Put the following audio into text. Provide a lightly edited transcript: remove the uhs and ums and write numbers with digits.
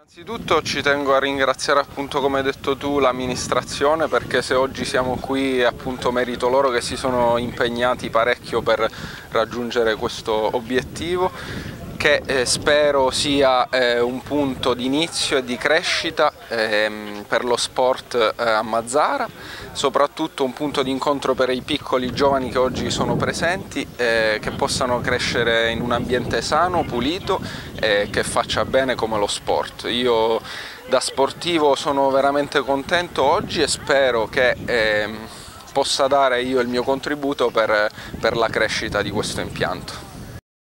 Innanzitutto ci tengo a ringraziare, appunto, come hai detto tu, l'amministrazione, perché se oggi siamo qui è appunto merito loro, che si sono impegnati parecchio per raggiungere questo obiettivo, che spero sia un punto di inizio e di crescita per lo sport a Mazara, soprattutto un punto di incontro per i piccoli giovani che oggi sono presenti, che possano crescere in un ambiente sano, pulito e che faccia bene come lo sport. Io da sportivo sono veramente contento oggi e spero che possa dare io il mio contributo per la crescita di questo impianto.